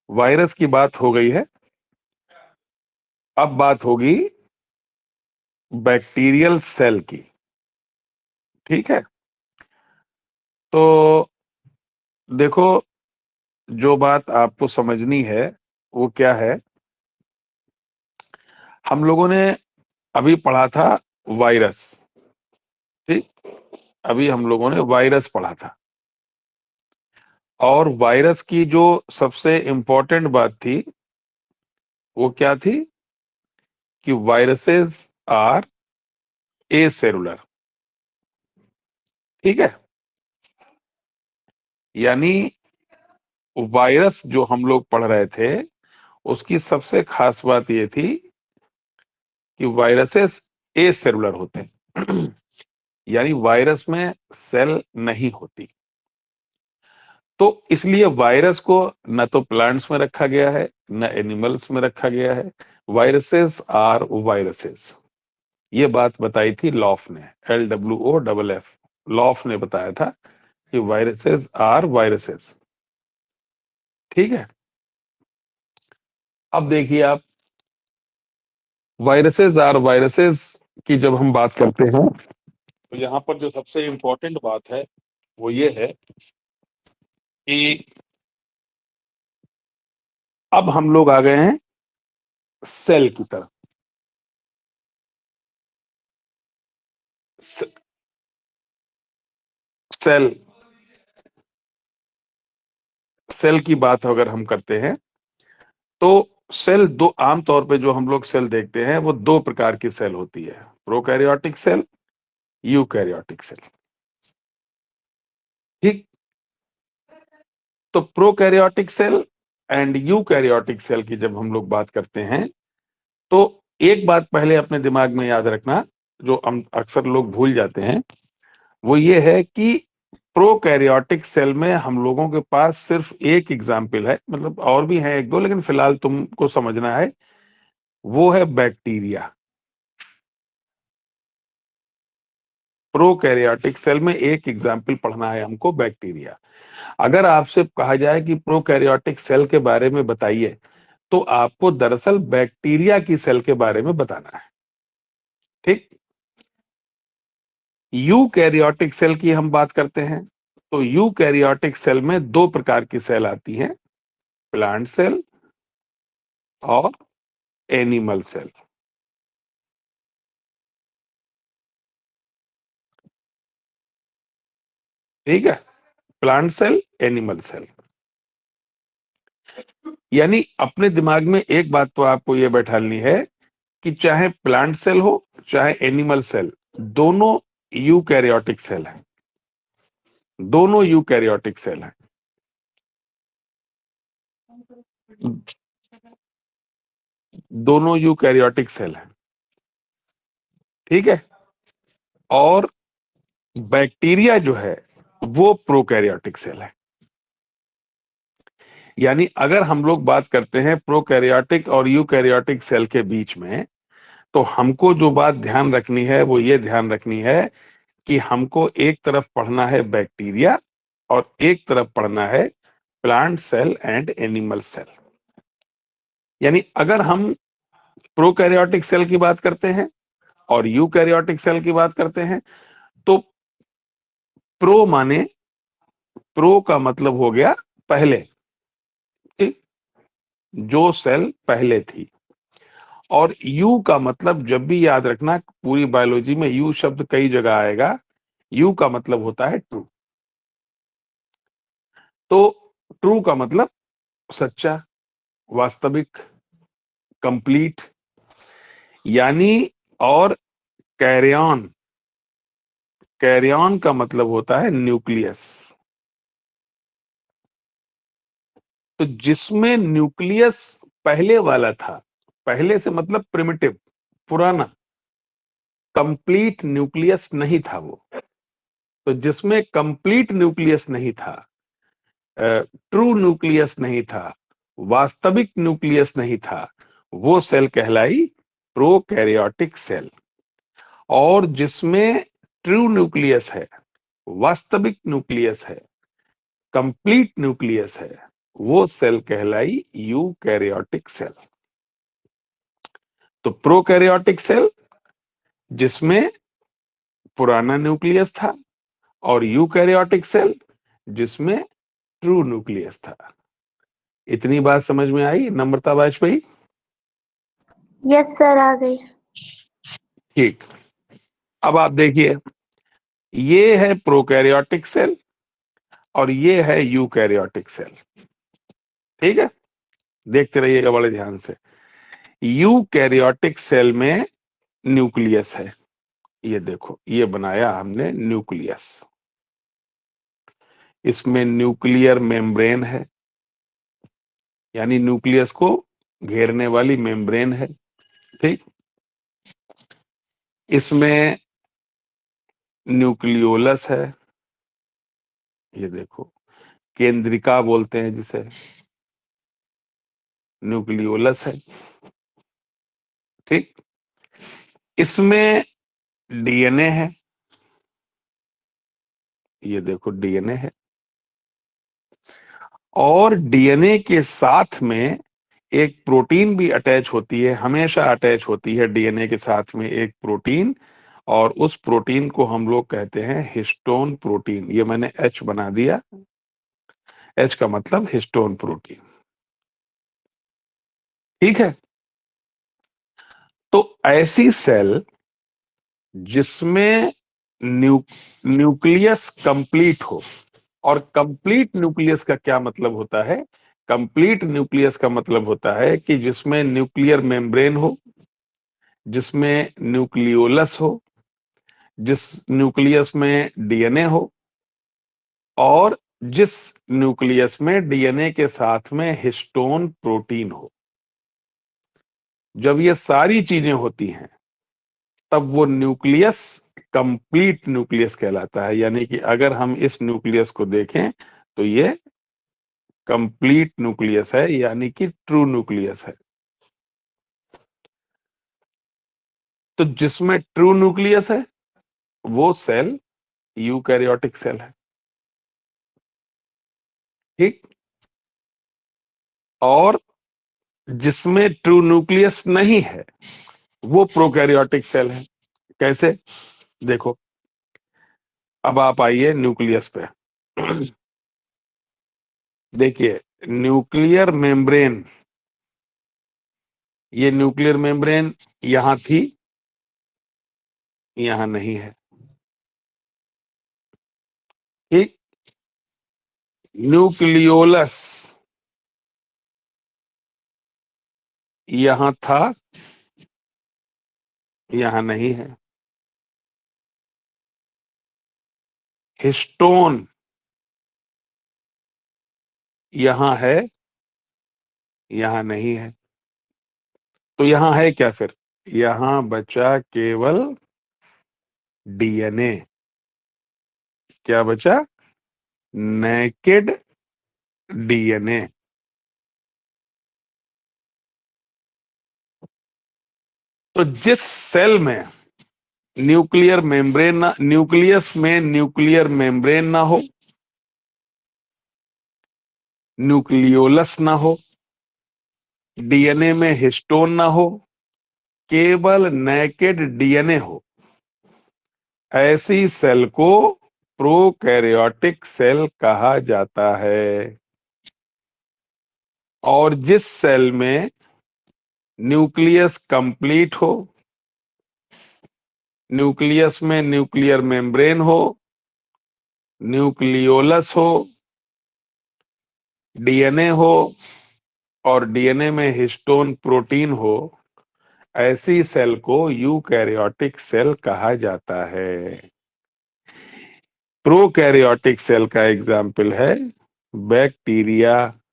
Virus की बात हो गई है, अब बात होगी बैक्टीरियल सेल की। ठीक है, तो देखो, जो बात आपको समझनी है वो क्या है, हम लोगों ने अभी पढ़ा था वायरस। ठीक, अभी हम लोगों ने वायरस पढ़ा था, और वायरस की जो सबसे इंपॉर्टेंट बात थी वो क्या थी कि वायरसेस आर ए सेलुलर। ठीक है, यानी वायरस जो हम लोग पढ़ रहे थे उसकी सबसे खास बात ये थी कि वायरसेस ए सेलुलर होते हैं यानी वायरस में सेल नहीं होती। तो इसलिए वायरस को न तो प्लांट्स में रखा गया है न एनिमल्स में रखा गया है। वायरसेस आर वायरसेस, ये बात बताई थी लॉफ ने, LWOFF, लॉफ ने बताया था कि वायरसेस आर वायरसेस। ठीक है, अब देखिए आप, वायरसेस आर वायरसेस की जब हम बात करते हैं तो यहां पर जो सबसे इंपॉर्टेंट बात है वो ये है कि अब हम लोग आ गए हैं सेल की तरफ। सेल सेल की बात अगर हम करते हैं तो सेल दो, आमतौर पे जो हम लोग सेल देखते हैं वो दो प्रकार की सेल होती है, प्रोकैरियोटिक सेल, यूकैरियोटिक सेल। ठीक, तो prokaryotic cell and eukaryotic cell की जब हम लोग बात करते हैं तो एक बात पहले अपने दिमाग में याद रखना, जो हम अक्सर लोग भूल जाते हैं, वो ये है कि प्रोकैरियोटिक सेल में हम लोगों के पास सिर्फ एक एग्जाम्पल है, मतलब और भी हैं एक दो, लेकिन फिलहाल तुमको समझना है, वो है बैक्टीरिया। प्रोकैरियोटिक सेल में एक एग्जाम्पल पढ़ना है हमको, बैक्टीरिया। अगर आपसे कहा जाए कि प्रोकैरियोटिक सेल के बारे में बताइए तो आपको दरअसल बैक्टीरिया की सेल के बारे में बताना है। ठीक, यूकैरियोटिक सेल की हम बात करते हैं तो यूकैरियोटिक सेल में दो प्रकार की सेल आती हैं, प्लांट सेल और एनिमल सेल। ठीक है, प्लांट सेल, एनिमल सेल। यानी अपने दिमाग में एक बात तो आपको यह बैठालनी है कि चाहे प्लांट सेल हो चाहे एनिमल सेल, दोनों यूकैरियोटिक सेल हैं, दोनों यूकैरियोटिक सेल हैं। दोनों यूकैरियोटिक सेल हैं। ठीक है, और बैक्टीरिया जो है वो प्रोकैरियोटिक सेल है। यानी अगर हम लोग बात करते हैं प्रोकैरियोटिक और यूकैरियोटिक सेल के बीच में, तो हमको जो बात ध्यान रखनी है वो ये ध्यान रखनी है कि हमको एक तरफ पढ़ना है बैक्टीरिया और एक तरफ पढ़ना है plant cell and animal cell. यानी अगर हम प्रोकैरियोटिक सेल की बात करते हैं और यूकैरियोटिक सेल की बात करते हैं तो प्रो माने, प्रो का मतलब हो गया पहले, ठीक, जो सेल पहले थी। और यू का मतलब, जब भी याद रखना, पूरी बायोलॉजी में यू शब्द कई जगह आएगा, यू का मतलब होता है ट्रू। तो ट्रू का मतलब सच्चा, वास्तविक, कंप्लीट। यानी, और कैरियन, कैरियन का मतलब होता है न्यूक्लियस। तो जिसमें न्यूक्लियस पहले वाला था, पहले से मतलब प्रिमिटिव, पुराना, कंप्लीट न्यूक्लियस नहीं था वो। तो जिसमें कंप्लीट न्यूक्लियस नहीं था, ट्रू न्यूक्लियस नहीं था, वास्तविक न्यूक्लियस नहीं था, वो सेल कहलाई प्रोकैरियोटिक सेल। और जिसमें ट्रू न्यूक्लियस है, वास्तविक न्यूक्लियस है, कंप्लीट न्यूक्लियस है, वो सेल कहलाई यूकैरियोटिक सेल। तो प्रोकैरियोटिक सेल जिसमें पुराना न्यूक्लियस था, और यूकैरियोटिक सेल जिसमें ट्रू न्यूक्लियस था। इतनी बात समझ में आई नम्रता वाजपेयी? यस सर, आ गई। ठीक। अब आप देखिए, ये है प्रोकैरियोटिक सेल और ये है यूकैरियोटिक सेल। ठीक है, देखते रहिएगा बड़े ध्यान से। यूकैरियोटिक सेल में न्यूक्लियस है, ये देखो, ये बनाया हमने न्यूक्लियस। इसमें न्यूक्लियर मेम्ब्रेन है, यानी न्यूक्लियस को घेरने वाली मेम्ब्रेन है। ठीक। इसमें न्यूक्लियोलस है, ये देखो, केंद्रिका बोलते हैं जिसे, न्यूक्लियोलस है। ठीक। इसमें डीएनए है, ये देखो डीएनए है, और डीएनए के साथ में एक प्रोटीन भी अटैच होती है, हमेशा अटैच होती है डीएनए के साथ में एक प्रोटीन, और उस प्रोटीन को हम लोग कहते हैं हिस्टोन प्रोटीन। ये मैंने एच बना दिया, एच का मतलब हिस्टोन प्रोटीन। ठीक है। तो ऐसी सेल जिसमें न्यूक्लियस कंप्लीट हो, और कंप्लीट न्यूक्लियस का क्या मतलब होता है? कंप्लीट न्यूक्लियस का मतलब होता है कि जिसमें न्यूक्लियर मेम्ब्रेन हो, जिसमें न्यूक्लियोलस हो, जिस न्यूक्लियस में डीएनए हो, और जिस न्यूक्लियस में डीएनए के साथ में हिस्टोन प्रोटीन हो। जब ये सारी चीजें होती हैं तब वो न्यूक्लियस कंप्लीट न्यूक्लियस कहलाता है। यानी कि अगर हम इस न्यूक्लियस को देखें तो ये कंप्लीट न्यूक्लियस है, यानी कि ट्रू न्यूक्लियस है। तो जिसमें ट्रू न्यूक्लियस है वो सेल यूकैरियोटिक सेल है। ठीक। और जिसमें ट्रू न्यूक्लियस नहीं है वो प्रोकैरियोटिक सेल है। कैसे? देखो, अब आप आइए न्यूक्लियस पे। देखिए, न्यूक्लियर मेम्ब्रेन, ये न्यूक्लियर मेम्ब्रेन यहां थी, यहां नहीं है। ठीक। न्यूक्लियोलस यहां था, यहां नहीं है। हिस्टोन यहां है, यहां नहीं है। तो यहां है क्या फिर? यहां बचा केवल डीएनए। क्या बचा? Naked DNA. तो जिस सेल में न्यूक्लियर मेम्ब्रेन ना, न्यूक्लियस में न्यूक्लियर मेम्ब्रेन ना हो, न्यूक्लियोलस ना हो, डीएनए में हिस्टोन ना हो, केवल नेकेड डीएनए हो, ऐसी सेल को प्रोकैरियोटिक सेल कहा जाता है। और जिस सेल में न्यूक्लियस कंप्लीट हो, न्यूक्लियस में न्यूक्लियर मेम्ब्रेन हो, न्यूक्लियोलस हो, डीएनए हो, और डीएनए में हिस्टोन प्रोटीन हो, ऐसी सेल को यूकैरियोटिक सेल कहा जाता है। प्रोकैरियोटिक सेल का एग्जाम्पल है बैक्टीरिया,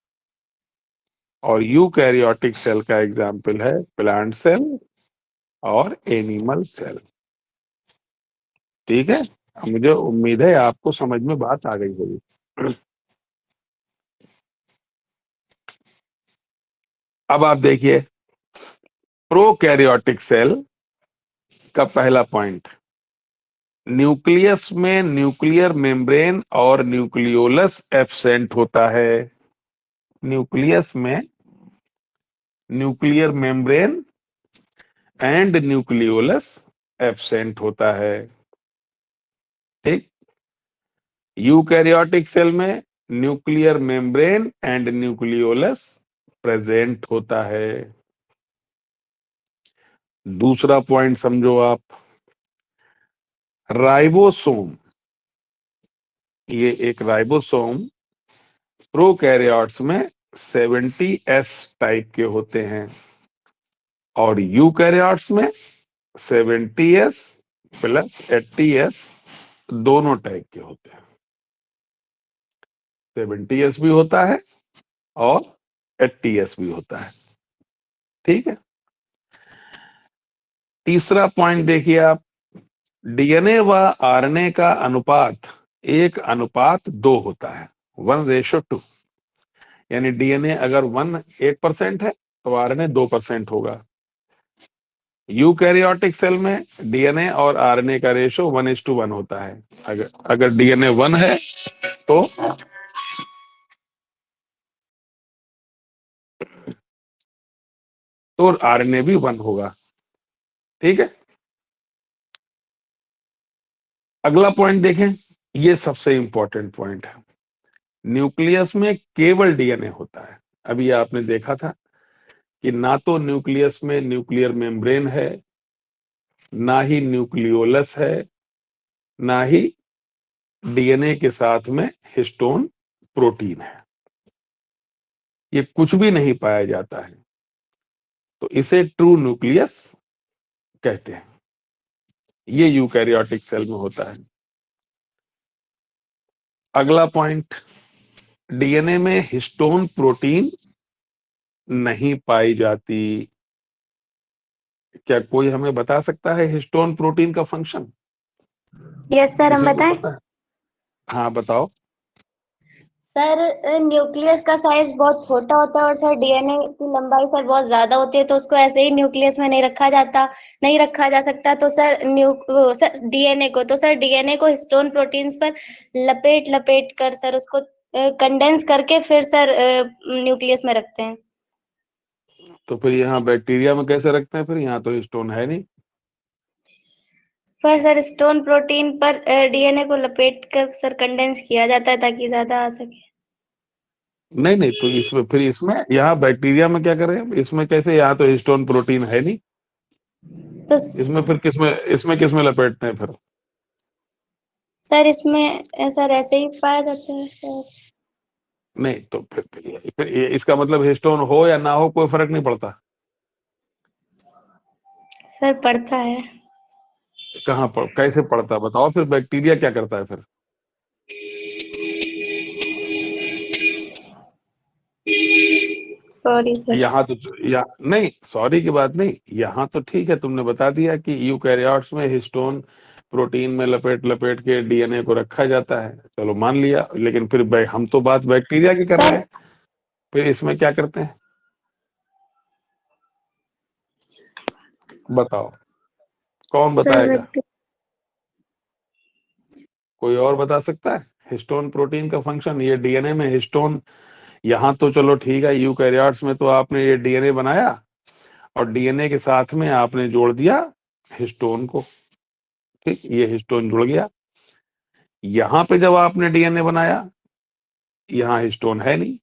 और यूकैरियोटिक सेल का एग्जाम्पल है प्लांट सेल और एनिमल सेल। ठीक है, मुझे उम्मीद है आपको समझ में बात आ गई होगी। अब आप देखिए प्रोकैरियोटिक सेल का पहला पॉइंट, न्यूक्लियस में न्यूक्लियर मेम्ब्रेन और न्यूक्लियोलस एब्सेंट होता है। न्यूक्लियस में nuclear membrane and nucleolus absent होता है। ठीक। यूकैरियोटिक सेल में nuclear membrane and nucleolus present होता है। दूसरा पॉइंट समझो आप, राइबोसोम, ये एक राइबोसोम प्रोकैरियोट्स में 70s टाइप के होते हैं और यूकैरियोट्स में 70s प्लस 80s दोनों टाइप के होते हैं। 70s भी होता है और 80s भी होता है। ठीक है। तीसरा पॉइंट देखिए आप, डीएनए व आरएनए का अनुपात 1:2 होता है, 1:2। यानी डीएनए अगर 1% है तो आरएनए 2% होगा। यूकैरियोटिक सेल में डीएनए और आरएनए का रेशो 1:1 होता है। अगर डीएनए 1 है तो आरएनए भी 1 होगा। ठीक है। अगला पॉइंट देखें, ये सबसे इंपॉर्टेंट पॉइंट है। न्यूक्लियस में केवल डीएनए होता है। अभी आपने देखा था कि ना तो न्यूक्लियस में न्यूक्लियर मेम्ब्रेन है, ना ही न्यूक्लियोलस है, ना ही डीएनए के साथ में हिस्टोन प्रोटीन है। ये कुछ भी नहीं पाया जाता है, तो इसे ट्रू न्यूक्लियस कहते हैं। ये यूकैरियोटिक सेल में होता है। अगला पॉइंट, डीएनए में हिस्टोन प्रोटीन नहीं पाई जाती। क्या कोई हमें बता सकता है हिस्टोन प्रोटीन का फंक्शन? यस सर, हम किसी को बताएं। पता है? हाँ बताओ। सर, न्यूक्लियस का साइज बहुत छोटा होता है और सर डीएनए की लंबाई सर बहुत ज्यादा होती है, तो उसको ऐसे ही न्यूक्लियस में नहीं रखा जा सकता। तो सर डीएनए को हिस्टोन प्रोटीन्स पर लपेट लपेट कर सर उसको कंडेंस करके फिर सर न्यूक्लियस में रखते हैं। तो फिर यहाँ बैक्टीरिया में कैसे रखते हैं? फिर यहाँ तो हिस्टोन है नहीं। पर सर स्टोन प्रोटीन पर डीएनए को लपेट कर सर कंडेंस किया जाता है ताकि ज्यादा आ सके। नहीं नहीं, तो इसमें यहाँ बैक्टीरिया में क्या करें? इसमें कैसे? यहाँ तो हिस्टोन प्रोटीन है नहीं। तो इसमें फिर किसमें लपेटते हैं फिर? सर इसमें सर ऐसे ही पाया जाता है सर। नहीं तो इसका मतलब हिस्टोन हो या ना हो कोई फर्क नहीं पड़ता। सर पढ़ता है। कहाँ पर कैसे पड़ता बताओ? फिर बैक्टीरिया क्या करता है फिर? Sorry sir. यहाँ तो नहीं, सॉरी की बात नहीं। यहाँ तो ठीक है, तुमने बता दिया कि यूकैरियोट्स में हिस्टोन प्रोटीन में लपेट लपेट के डीएनए को रखा जाता है, चलो मान लिया। लेकिन फिर हम तो बात बैक्टीरिया की कर रहे सर हैं। फिर इसमें क्या करते हैं बताओ? कौन सर बताएगा? कोई और बता सकता है हिस्टोन प्रोटीन का फंक्शन? ये डीएनए में हिस्टोन, यहाँ तो चलो ठीक है, यूकैरियोट्स में तो आपने ये डीएनए बनाया और डीएनए के साथ में आपने जोड़ दिया हिस्टोन को। ठीक, ये हिस्टोन जुड़ गया। यहाँ पे जब आपने डीएनए बनाया, यहाँ हिस्टोन है नहीं,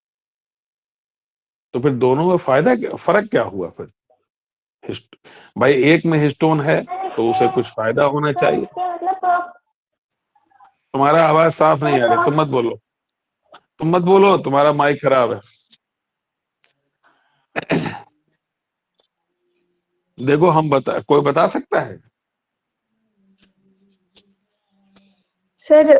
तो फिर दोनों में फर्क क्या हुआ फिर? भाई एक में हिस्टोन है तो उसे कुछ फायदा होना चाहिए। तुम्हारा आवाज साफ नहीं आ रही, तुम मत बोलो, तुम्हारा माइक खराब है। देखो कोई बता सकता है? सर।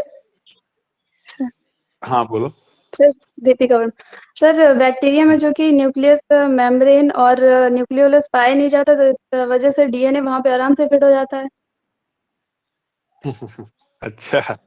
हाँ बोलो। Sir, Deepika Verma. Sir, bacteria में जो कि न्यूक्लियस मेम्ब्रेन और न्यूक्लियोलस पाया नहीं जाता, तो इस वजह से डीएनए वहां पे आराम से फिट हो जाता है। अच्छा,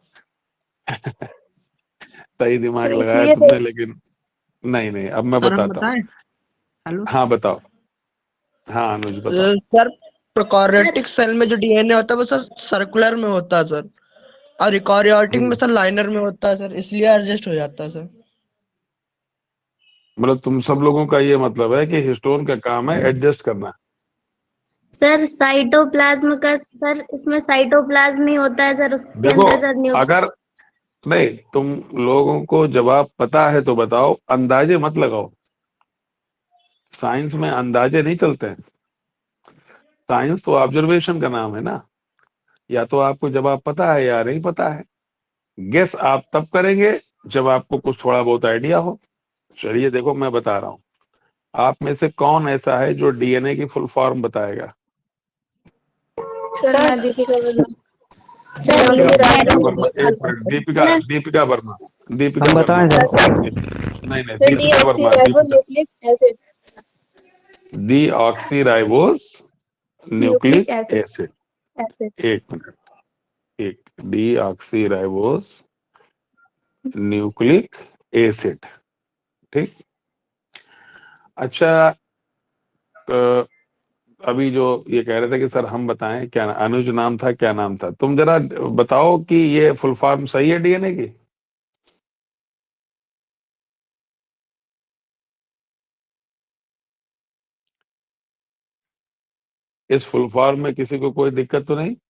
सही दिमाग तो लगाया इसलिए तो तुमने, लेकिन नहीं नहीं, अब मैं सर हम बताता हूँ। बताएं। हेलो हाँ बताओ। हाँ अनुज बताओ। सर, प्रोकैरियोटिक सेल में जो डीएनए होता है वो सर सर्कुलर में होता है सर, और यूकैरियोटिक में हम्म, सर लाइनर में होता है सर, इसलिए एडजस्ट हो जाता है सर। मतलब तुम सब लोगों का ये मतलब है कि हिस्टोन का काम है एडजस्ट करना। सर साइटोप्लाज्म का, सर इसमें साइटोप्लाज्म ही होता है सर, उसके देखो, अंदर सर अगर नहीं, तुम लोगों को जवाब पता है तो बताओ, अंदाजे मत लगाओ। साइंस में अंदाजे नहीं चलते हैं। साइंस तो ऑब्जर्वेशन का नाम है ना। या तो आपको जवाब पता है या नहीं पता है। गेस आप तब करेंगे जब आपको कुछ थोड़ा बहुत आइडिया हो। चलिए देखो, मैं बता रहा हूं। आप में से कौन ऐसा है जो डीएनए की फुल फॉर्म बताएगा? सर मैं दीपिका वर्मा। सर दीपिका वर्मा, न्यूक्लियस एक मिनट। दीपिका वर्मा, दीपिका हम वर्मा। बताएं सर। नहीं नहीं, sir Deepika Verma, deoxyribonucleic acid. Deoxyribose nucleic nucleic acid. Acid. Acid. एक मिनट, एक डीऑक्सीराइबोस न्यूक्लिक एसिड। ठीक। अच्छा, तो अभी जो ये कह रहे थे कि सर हम बताएं, क्या अनुज नाम था, क्या नाम था? तुम जरा बताओ कि ये फुल फॉर्म सही है डीएनए की? इस फुल फॉर्म में किसी को कोई दिक्कत तो नहीं?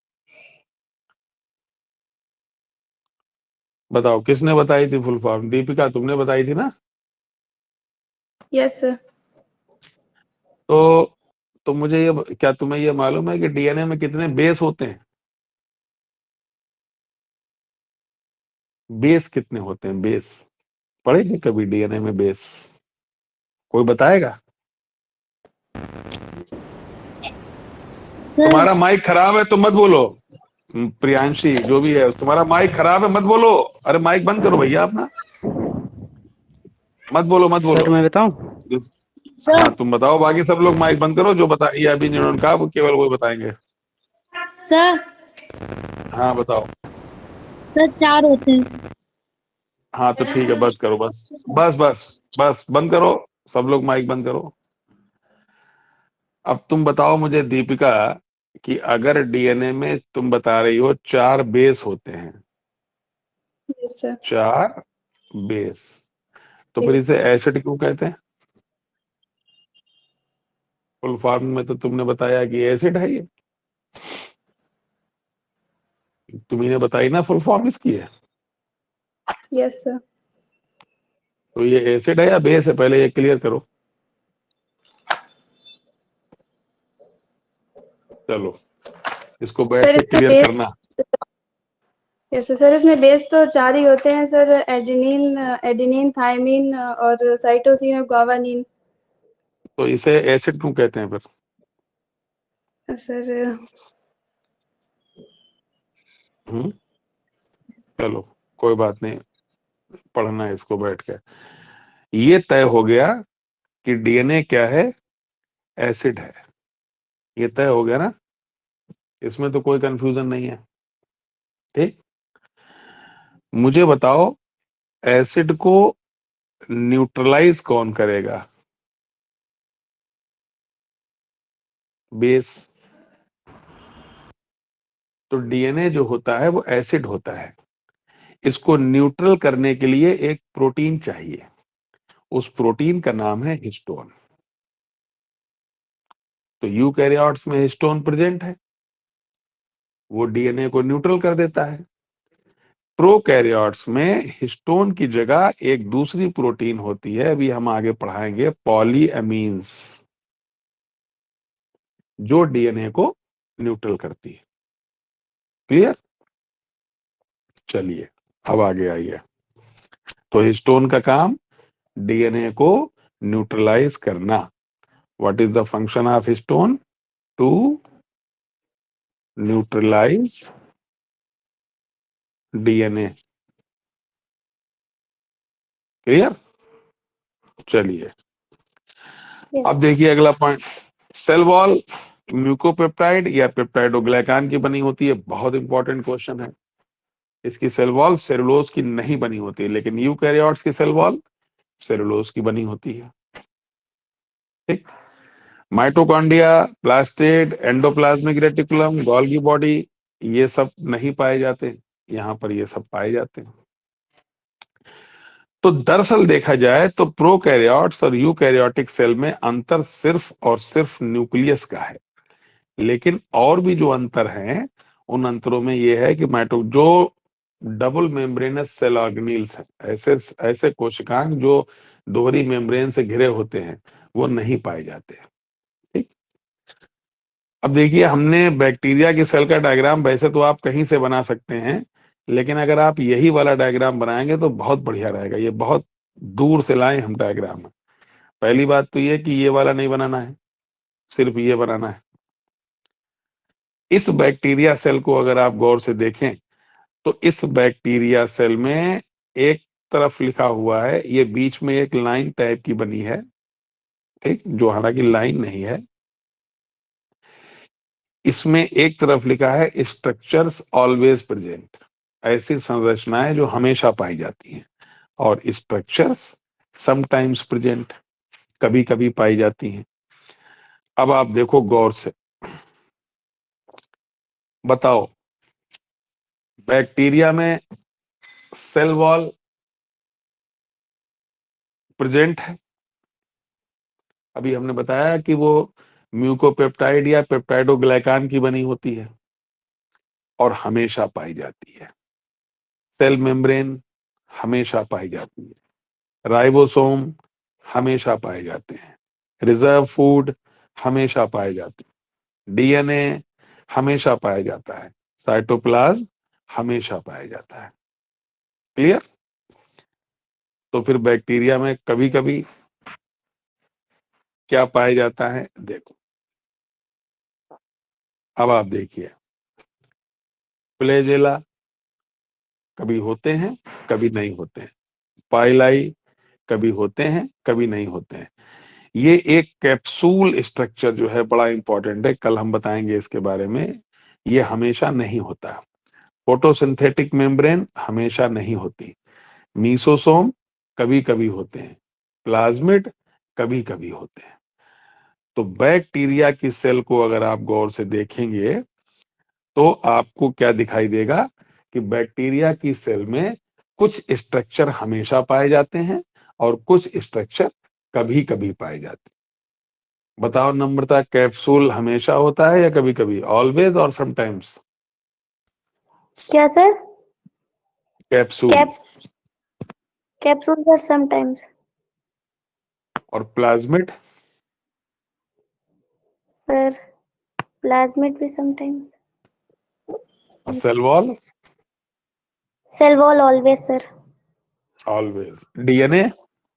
बताओ, किसने बताई थी फुल फॉर्म? दीपिका, तुमने बताई थी ना? Yes sir. तो मुझे ये, क्या तुम्हें ये मालूम है कि डीएनए में कितने बेस होते हैं? बेस कितने होते हैं? बेस पढ़ेंगे कभी डीएनए में बेस? कोई बताएगा? सर। तुम्हारा माइक खराब है तो मत बोलो। प्रियांशी जो भी है, तुम्हारा माइक खराब है, मत बोलो। अरे माइक बंद करो भैया अपना। मत बोलो, मत बोलो। सर मैं बताऊं? हाँ, तुम बताओ, बाकी सब लोग माइक बंद करो। जो बताइए अभी जिन्होंने कहा वो केवल वो बताएंगे। सर हाँ बताओ। सर 4 होते हैं। हाँ तो ठीक है, बस करो, बस बस बस बस बंद करो। सब लोग माइक बंद करो। अब तुम बताओ मुझे दीपिका, कि अगर डीएनए में तुम बता रही हो 4 बेस होते हैं, यस सर। 4 बेस, तो फिर इसे एसिड क्यों कहते हैं? फुल फॉर्म में तो तुमने बताया कि एसिड है ये। तुम्ही बताई ना फुल फॉर्म इसकी है। Yes sir. तो ये एसिड है या बेस है, पहले ये क्लियर करो। चलो, इसको बैठ सर के इसमें क्लियर बेस। करना। यस सर, इसमें बेस तो 4 ही होते हैं सर। एडेनिन, एडेनिन, थायमिन और साइटोसिन और ग्वानिन। तो इसे एसिड क्यों कहते हैं फिर? सर चलो, कोई बात नहीं, पढ़ना है इसको बैठ के। ये तय हो गया कि डीएनए क्या है, एसिड है। ये तय हो गया ना, इसमें तो कोई कंफ्यूजन नहीं है। ठीक। मुझे बताओ, एसिड को न्यूट्रलाइज कौन करेगा? बेस। तो डीएनए जो होता है वो एसिड होता है। इसको न्यूट्रल करने के लिए एक प्रोटीन चाहिए। उस प्रोटीन का नाम है हिस्टोन। तो यूकैरियोट्स में हिस्टोन प्रेजेंट है, वो डीएनए को न्यूट्रल कर देता है। प्रोकैरियोट्स में हिस्टोन की जगह एक दूसरी प्रोटीन होती है, अभी हम आगे पढ़ाएंगे, पॉलीएमीन्स, जो डीएनए को न्यूट्रल करती है। क्लियर? चलिए अब आगे आइए। तो हिस्टोन का काम डीएनए को न्यूट्रलाइज करना। What is the function of histone? To neutralize DNA. Clear? चलिए अब देखिए अगला पॉइंट। सेल वॉल म्यूकोपेप्टाइड या पेप्टाइडोग्लाइकान की बनी होती है। बहुत इंपॉर्टेंट क्वेश्चन है। इसकी सेल वॉल सेलुलोज की नहीं बनी होती है, लेकिन यूकैरियोट्स की सेल वॉल सेलुलोज की बनी होती है। ठीक। Mitochondria, plastid, endoplasmic reticulum, Golgi body, ये सब नहीं पाए जाते, यहां पर ये सब पाए जाते हैं। तो दरअसल देखा जाए तो प्रोकैरियोट्स और यूकैरियोटिक सेल में अंतर सिर्फ और सिर्फ न्यूक्लियस का है, लेकिन और भी जो अंतर हैं उन अंतरों में ये है कि जो डबल मेम्ब्रेनस सेल ऑर्गेनील्स हैं, ऐसे ऐसे कोशिकांग जो दोहरी मेम्ब्रेन से घिरे होते हैं, वो नहीं पाए जाते। ठीक, अब देखिए, हमने बैक्टीरिया की सेल का डायग्राम वैसे तो आप कहीं से बना सकते हैं, लेकिन अगर आप यही वाला डायग्राम बनाएंगे तो बहुत बढ़िया रहेगा। ये बहुत दूर से लाए हम डायग्राम। पहली बात तो ये कि ये वाला नहीं बनाना है, सिर्फ ये बनाना है। इस बैक्टीरिया सेल को अगर आप गौर से देखें तो इस बैक्टीरिया सेल में एक तरफ लिखा हुआ है, ये बीच में एक लाइन टाइप की बनी है, ठीक, जो हालांकि लाइन नहीं है। इसमें एक तरफ लिखा है स्ट्रक्चर्स ऑलवेज प्रेजेंट, ऐसी संरचनाएं जो हमेशा पाई जाती हैं, और स्ट्रक्चर्स समटाइम्स प्रेजेंट, कभी कभी पाई जाती हैं। अब आप देखो गौर से, बताओ बैक्टीरिया में सेल वॉल प्रेजेंट है। अभी हमने बताया कि वो म्यूकोपेप्टाइड या पेप्टाइडोग्लाइकान की बनी होती है और हमेशा पाई जाती है। सेल मेम्ब्रेन हमेशा पाई जाती है। राइबोसोम हमेशा पाए जाते हैं। रिजर्व फूड हमेशा पाए जाते हैं। डीएनए हमेशा पाया जाता है। साइटोप्लाज्म हमेशा पाया जाता है। क्लियर? तो फिर बैक्टीरिया में कभी कभी क्या पाया जाता है, देखो। अब आप देखिए, फ्लैजेला कभी होते हैं, कभी नहीं होते हैं। पाइलाई कभी होते हैं, कभी नहीं होते हैं। ये एक कैप्सूल स्ट्रक्चर जो है बड़ा इंपॉर्टेंट है, कल हम बताएंगे इसके बारे में। ये हमेशा नहीं होता। फोटोसिंथेटिक मेम्ब्रेन हमेशा नहीं होती। मीसोसोम कभी कभी होते हैं। प्लाज्मिड कभी कभी होते हैं। तो बैक्टीरिया की सेल को अगर आप गौर से देखेंगे तो आपको क्या दिखाई देगा कि बैक्टीरिया की सेल में कुछ स्ट्रक्चर हमेशा पाए जाते हैं और कुछ स्ट्रक्चर कभी कभी पाए जाते हैं। बताओ नम्रता, कैप्सूल हमेशा होता है या कभी कभी? ऑलवेज और समटाइम्स? क्या sir? Capsule capsule sir sometimes. और प्लाज्मिड? सर प्लाज्मिड भी समटाइम्स। और cell wall? Cell wall always sir. Always. DNA?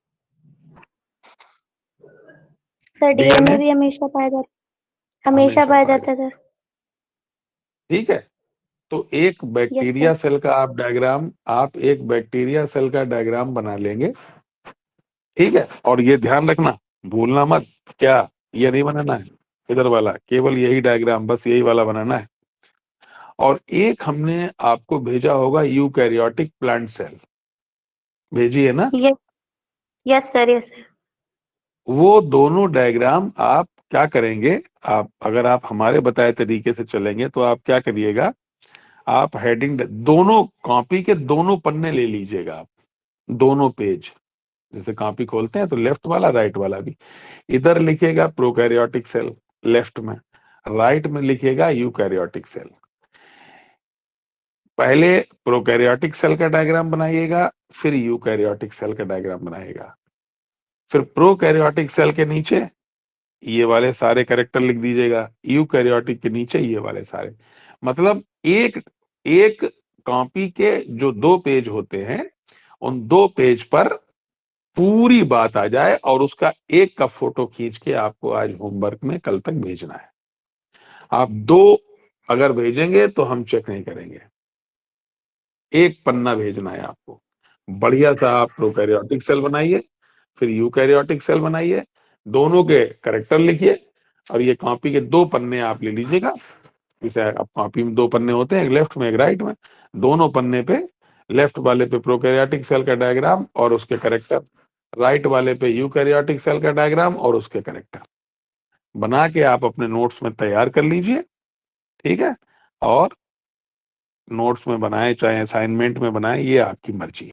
Sir DNA DNA भी हमेशा पाया जाता, हमेशा पाया जाता है सर। ठीक है। तो एक बैक्टीरिया सेल का आप एक बैक्टीरिया सेल का डायग्राम बना लेंगे, ठीक है। और ये ध्यान रखना, भूलना मत, क्या ये नहीं बनाना है इधर वाला, केवल यही डायग्राम, बस यही वाला बनाना है। और एक हमने आपको भेजा होगा यूकैरियोटिक प्लांट सेल, भेजी है ना? Yes sir, yes sir. वो दोनों डायग्राम आप क्या करेंगे, आप अगर आप हमारे बताए तरीके से चलेंगे तो आप क्या करिएगा, आप हेडिंग दोनों कॉपी के दोनों पन्ने ले लीजिएगा, आप दोनों पेज, जैसे कॉपी खोलते हैं तो लेफ्ट वाला राइट वाला भी, इधर लिखिएगा प्रोकैरियोटिक सेल लेफ्ट में, राइट में लिखिएगा यूकैरियोटिक सेल। पहले प्रोकैरियोटिक सेल का डायग्राम बनाइएगा, फिर यूकैरियोटिक सेल का डायग्राम बनाइएगा। फिर प्रोकैरियोटिक सेल के नीचे ये वाले सारे कैरेक्टर लिख दीजिएगा, यूकैरियोटिक के नीचे ये वाले सारे। मतलब एक एक कॉपी के जो 2 पेज होते हैं, उन 2 पेज पर पूरी बात आ जाए और उसका एक का फोटो खींच के आपको आज होमवर्क में कल तक भेजना है। आप 2 अगर भेजेंगे तो हम चेक नहीं करेंगे, एक पन्ना भेजना है आपको। बढ़िया सा आप प्रोकैरियोटिक सेल बनाइए, फिर यूकैरियोटिक सेल बनाइए, दोनों के कैरेक्टर लिखिए, और ये कॉपी के 2 पन्ने आप ले लीजिएगा। जैसे अब कॉपी में 2 पन्ने होते हैं, एक लेफ्ट में एक राइट में, दोनों पन्ने पे लेफ्ट वाले पे प्रोकैरियोटिक सेल का डायग्राम और उसके कैरेक्टर, राइट वाले पे यूकैरियोटिक सेल का डायग्राम और उसके कैरेक्टर बना के आप अपने नोट्स में तैयार कर लीजिए, ठीक है। और नोट्स में बनाए चाहे असाइनमेंट में बनाए, ये आपकी मर्जी है।